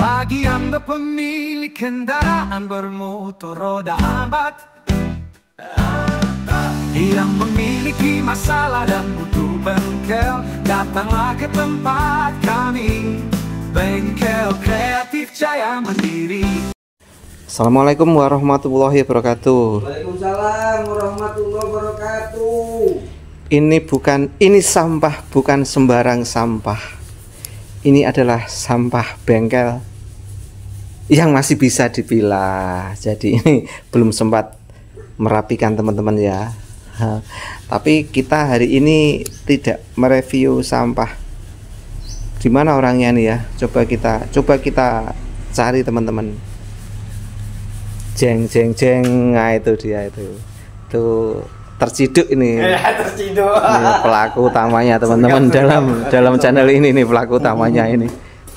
Bagi Anda pemilik kendaraan bermotor roda 4 yang memiliki masalah dan butuh bengkel, datanglah ke tempat kami, Bengkel Kreatif Jaya Mandiri. Assalamualaikum warahmatullahi wabarakatuh. Waalaikumsalam warahmatullahi wabarakatuh. Ini sampah bukan sembarang sampah. Ini adalah sampah bengkel yang masih bisa dipilah. Jadi ini belum sempat merapikan teman-teman ya. Tapi kita hari ini tidak mereview sampah. Di mana orangnya nih ya? Coba kita cari teman-teman. Jeng. Nah itu dia itu. Tuh terciduk ini. Terciduk. Ini pelaku utamanya teman-teman dalam channel ini nih, pelaku utamanya ini.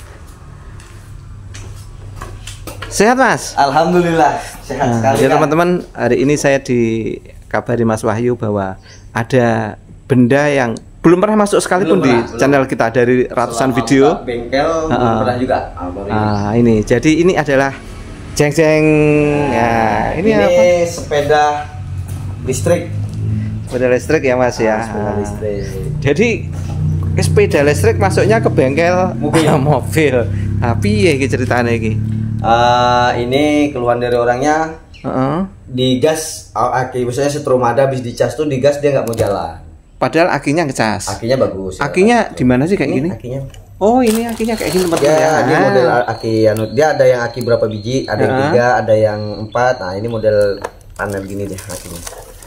Sehat Mas? Alhamdulillah sehat sekali. Ya teman-teman, hari ini saya dikabari Mas Wahyu bahwa ada benda yang belum pernah masuk sekalipun di channel kita dari ratusan video. Bengkel belum pernah juga. Ini jadi ini adalah jeng. Ya, ini apa? Sepeda listrik. Sepeda listrik ya Mas ya. Sepeda listrik. Jadi sepeda listrik masuknya ke bengkel mobil. Piye iki ceritane iki? Ini keluhan dari orangnya. Digas aki, misalnya setrum ada habis dicas tuh digas dia nggak mau jalan. Padahal akinya ngecas. Akinya bagus. Akinya di mana sih kayak gini? Akinya. Oh, ini akinya kayak gini teman-teman ya. Ini model aki dia ada yang aki berapa biji, ada yang 3, ada yang 4. Nah, ini model panel gini deh akinya.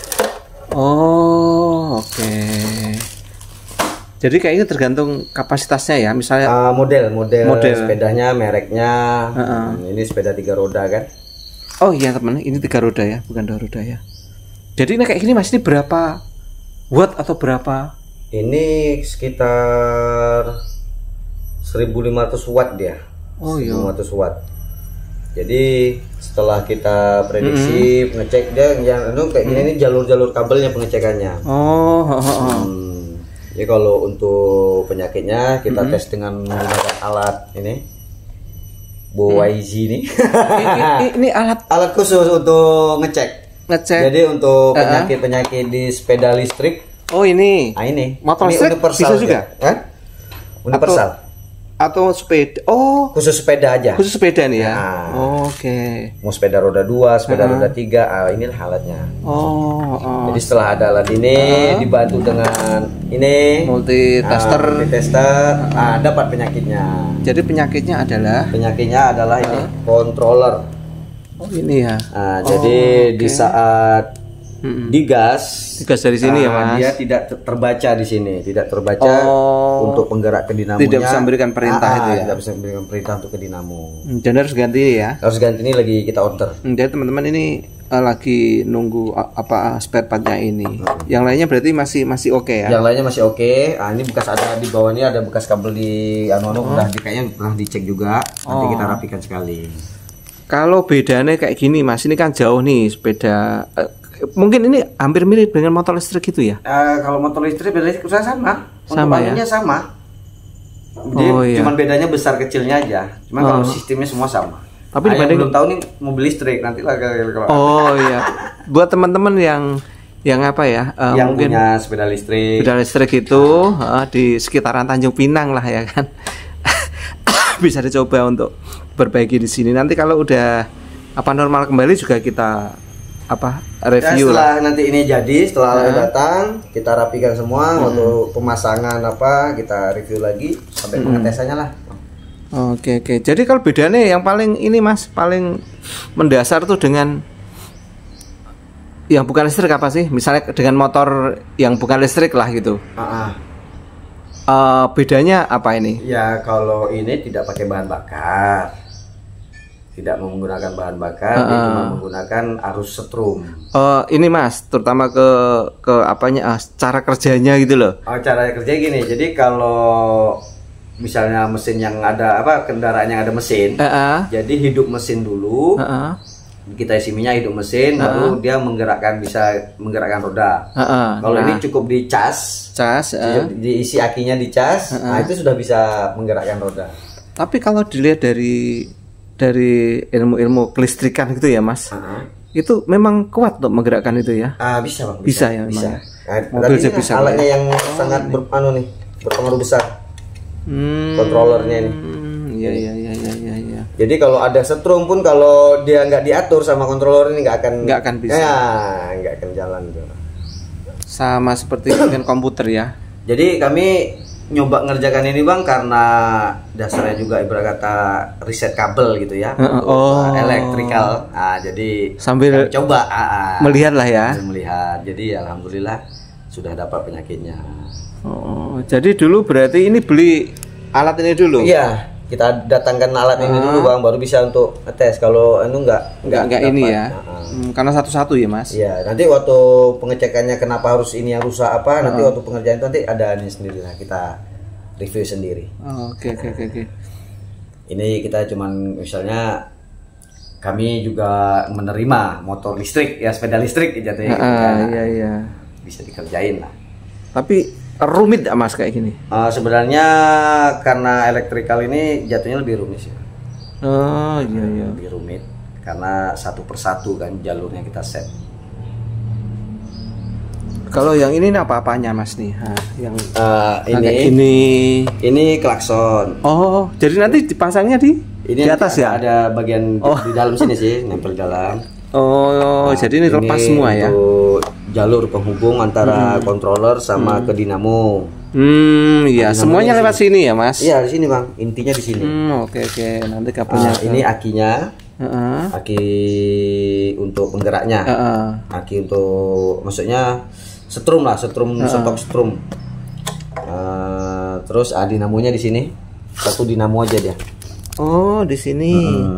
Oh, oke. Jadi kayak ini tergantung kapasitasnya ya, misalnya model sepedanya, mereknya. Ini sepeda 3 roda kan? Oh iya teman, ini 3 roda ya, bukan 2 roda ya. Jadi ini kayak gini Mas, ini berapa watt atau berapa? Ini sekitar 1500 watt dia. Oh iya. 1500 watt. Jadi setelah kita prediksi pengecek dia yang kayak gini ini jalur-jalur kabelnya pengecekannya. Jadi kalau untuk penyakitnya kita tes dengan menggunakan alat ini BoYZ ini. Ini alat khusus untuk ngecek. Jadi untuk penyakit di sepeda listrik. Oh ini. Nah ini. Motor ini listrik bisa juga? Kan? Universal. Atau sepeda. Oh, khusus sepeda aja. Khusus sepeda nih ya. Oke. Mau sepeda roda 2, sepeda roda 3, inilah alatnya. Jadi setelah ada alat ini dibantu dengan ini multitester, dapat penyakitnya. Jadi penyakitnya adalah ini controller. Oh ini ya. Jadi di saat digas dari sini ya Mas. Dia tidak terbaca di sini, tidak terbaca untuk penggerak ke dinamonya. Tidak bisa memberikan perintah itu ya. Tidak bisa memberikan perintah untuk ke dinamo. Dan harus ganti ya. Harus ganti, ini lagi kita order. Jadi teman-teman ini lagi nunggu spare partnya ini. Yang lainnya berarti masih oke ya. Yang lainnya masih oke. Ini bekas ada di bawah ini ada bekas kabel di udah kayaknya pernah dicek juga. Nanti kita rapikan sekali. Kalau bedanya kayak gini Mas, ini kan jauh nih sepeda. Mungkin ini hampir mirip dengan motor listrik gitu ya? Kalau motor listrik bedanya sama. Sama ya? Sama. Jadi cuman bedanya besar kecilnya aja. Cuman kalau sistemnya semua sama. Tapi dibanding belum tahu nih mobil listrik nanti lah kalau. Oh iya. Buat teman-teman yang apa ya? Yang mungkin punya sepeda listrik. Sepeda listrik itu di sekitaran Tanjung Pinang lah ya kan. Bisa dicoba untuk perbaiki di sini. Nanti kalau udah normal kembali juga kita review setelah nanti ini jadi, setelah datang kita rapikan semua untuk pemasangan kita review lagi sampai pengetesannya lah. Oke. Jadi kalau bedanya yang paling ini Mas, paling mendasar tuh dengan yang bukan listrik apa sih? Misalnya dengan motor yang bukan listrik lah gitu. Bedanya apa ini? Ya kalau ini tidak pakai bahan bakar. Tidak menggunakan bahan bakar, dia cuma menggunakan arus setrum. Ini Mas, terutama ke apanya? Cara kerjanya gitu loh. Cara kerja gini. Jadi kalau misalnya mesin yang ada kendaraan yang ada mesin, jadi hidup mesin dulu. Kita isi minyak, hidup mesin, lalu dia bisa menggerakkan roda. Kalau ini cukup dicas, diisi akinya dicas, nah itu sudah bisa menggerakkan roda. Tapi kalau dilihat dari ilmu-ilmu kelistrikan gitu ya Mas, itu memang kuat untuk menggerakkan itu ya? Bisa Bang. Bisa ya, bisa. Mobil aja bisa. Alatnya yang sangat berpengaruh besar. Kontrolernya ini. Iya. Jadi kalau ada setrum pun kalau dia nggak diatur sama controller ini nggak akan bisa. Ya, nggak akan jalan tuh. Sama seperti dengan komputer ya. Jadi kami nyoba ngerjakan ini Bang karena dasarnya juga ibarat kata riset kabel gitu ya. Elektrikal. Jadi sambil coba melihat lah ya. Melihat. Jadi alhamdulillah sudah dapat penyakitnya. Jadi dulu berarti ini beli alat ini dulu. Iya. Kita datangkan alat ini dulu Bang, baru bisa untuk tes. Kalau enggak ini ya. Karena satu-satu ya Mas. Iya, nanti waktu pengecekannya kenapa harus ini yang rusak apa, nanti waktu pengerjaan itu nanti ada ini sendiri lah, kita review sendiri. Oke. Ini kita cuman misalnya kami juga menerima motor listrik ya, sepeda listrik jatuhnya gitu kan. Iya. Bisa dikerjain lah. Tapi rumit gak Mas kayak gini? Sebenarnya karena elektrikal ini jatuhnya lebih rumit sih. Iya. Lebih rumit karena satu persatu kan jalurnya kita set. Kalau yang ini apa-apanya Mas nih? Yang ini klakson. Jadi nanti dipasangnya di atas ya? Ada bagian di dalam sini sih, nempel dalam. Jadi ini lepas semua ya? Jalur penghubung antara controller sama ke dinamo. Iya, semuanya lewat sini ya Mas? Iya, di sini Bang. Intinya di sini. Oke. Nanti kabelnya. Ini akinya. Aki untuk penggeraknya. Aki untuk maksudnya setrum lah, stok setrum. Terus dinamonya di sini. Satu dinamo aja dia. Di sini.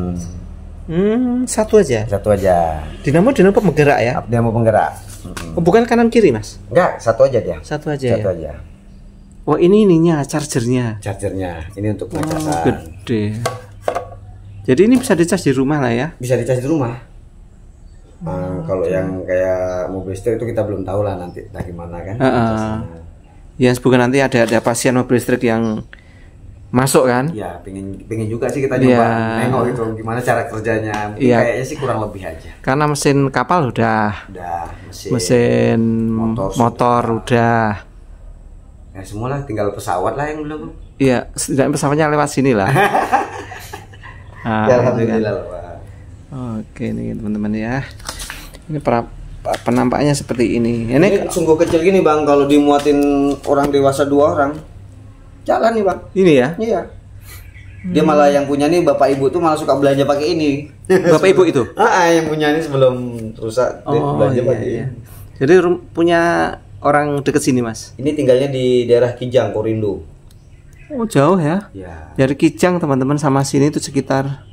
Satu aja. Dinamo penggerak ya? Dinamo penggerak. Bukan kanan kiri Mas? Enggak, satu aja dia. Satu aja. Ini ininya, chargernya. Ini untuk pengecasan. Gede. Jadi ini bisa dicas di rumah lah ya? Bisa dicas di rumah. Kalau yang kayak mobil listrik itu kita belum tahu lah nanti dari mana kan. Ya, bukan nanti ada pasien mobil listrik yang masuk kan? Ya, pengen juga sih kita nyoba nengok gitu gimana cara kerjanya. Kayaknya sih kurang lebih aja. Karena mesin kapal udah mesin motor udah. Ya semua lah, tinggal pesawat lah yang belum. Iya, setidaknya pesawatnya lewat sini lah. Ya, alhamdulillah lah Pak. Oke nih teman-teman ya. Ini penampakannya seperti ini. Ini sungguh kecil gini Bang, kalau dimuatin orang dewasa 2 orang. Jalan nih Bang. Ini ya? Iya. Dia malah yang punya nih bapak ibu tuh malah suka belanja pakai ini. Bapak ibu itu? Yang punya ini sebelum rusak belanja pakai ini. Jadi punya orang deket sini Mas? Ini tinggalnya di daerah Kijang, Korindo. Jauh ya? Ya. Dari Kijang teman-teman sama sini itu sekitar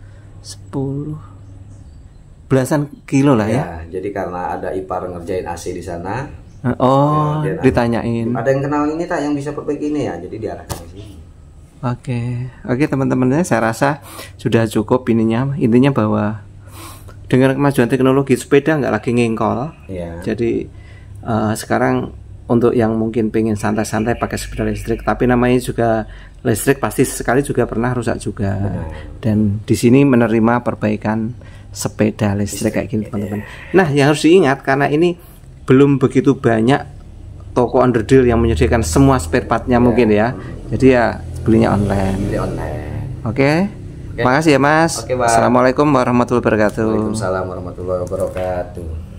10 kilo lah ya. Jadi karena ada ipar ngerjain AC di sana. Ditanyain. Ada yang kenal ini tak yang bisa perbaiki ini ya, jadi diarahkan ke sini. Oke teman-teman, saya rasa sudah cukup ininya. Intinya bahwa dengan kemajuan teknologi sepeda nggak lagi ngengkol. Jadi sekarang untuk yang mungkin pengen santai-santai pakai sepeda listrik, tapi namanya juga listrik pasti sekali juga pernah rusak juga. Dan di sini menerima perbaikan sepeda listrik kayak gini teman-teman. Nah, yang harus diingat karena ini belum begitu banyak toko underdeal yang menyediakan semua spare partnya mungkin ya. Jadi ya belinya online. Oke. Makasih ya Mas. Assalamualaikum warahmatullahi wabarakatuh. Waalaikumsalam warahmatullahi wabarakatuh.